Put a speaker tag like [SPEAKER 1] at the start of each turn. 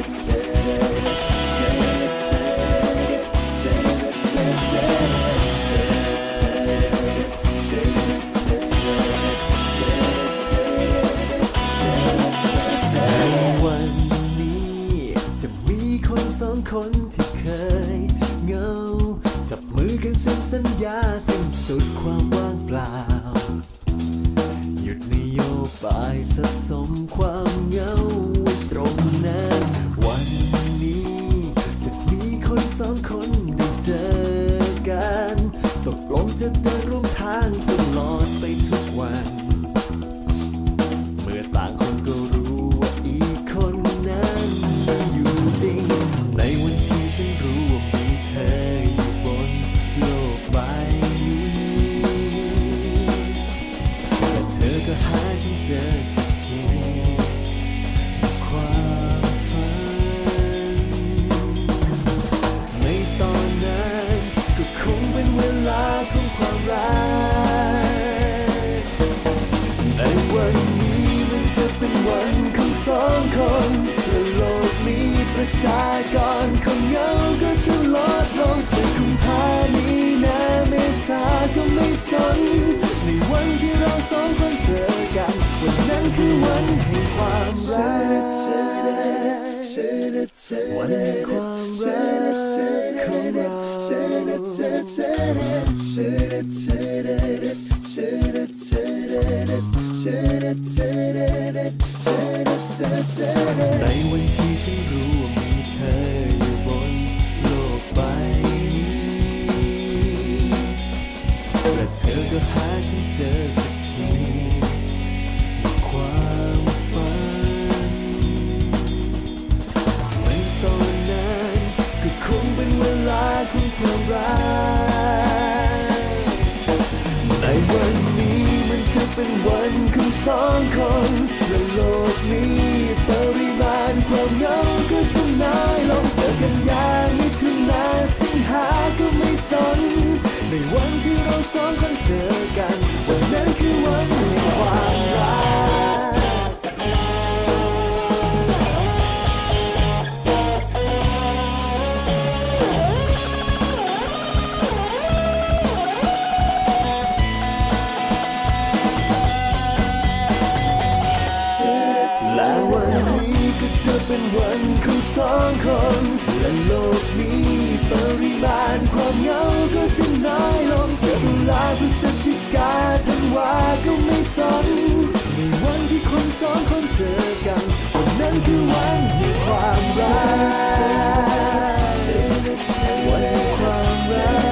[SPEAKER 1] คนที่เคยเหงาจับมือกันเซ็นสัญญาสิ้นสุดความว่างเปล่าหยุดนโยบายสะสมความเหงาไว้ตรงนั้นวันนี้จะมีคนสองคนได้เจอกันตกลงจะเดินร่วมทางตลอดไปทุกวันเมื่อต่างคนก็รู้ว่าอีกคนนั้นอยู่จริงในวันที่ฉันรู้ว่ามีเธออยู่บนโลกใบนี้และเธอก็หาฉันเจอสักทีความฝันในตอนนั้นก็คงเป็นเวลาของความรักในวันนี้มันจะเป็นวันของสองคนและโลกนี้ประชากรคนเหงาก็จะลดลงจากกุมภามีนาเมษาก็ไม่สนในวันที่เราสองคนเจอกันวันนั้นคือวันแห่งความรักวันแห่งความรักของเราในวันที่ฉันรู้ว่ามีเธออยู่บนโลกใบนี้และเธอก็หาฉันเจอสักทีความฝันในตอนนั้นก็คงเป็นเวลาของความรักในวันนี้มันจะเป็นวันของสองคนและโลกนี้ปริมาณความเหงาก็จะน้อยลงเจอกันอย่างมิถุนาสิงหาก็ไม่สนในวันที่เราสองคนเจอกันวันนั้นคือวันแห่งความรักและวันนี้ก็จะเป็นวันของสองคนและโลกนี้ปริมาณความเหงาก็จะน้อยลงเจอตุลาพฤศจิกาธันวาก็ไม่สนในวันที่คนสองคนเจอกันวันนั้นคือวันแห่งความรักวันแห่งความรัก